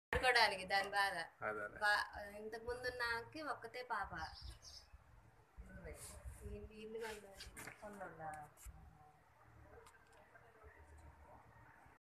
ఆడుకోవడానికి దాని బాధ. అదేలే. ఇంతకు ముందు నాకు ఒక్కతే పాప. ఇల్లు కొన్నాళ్ళ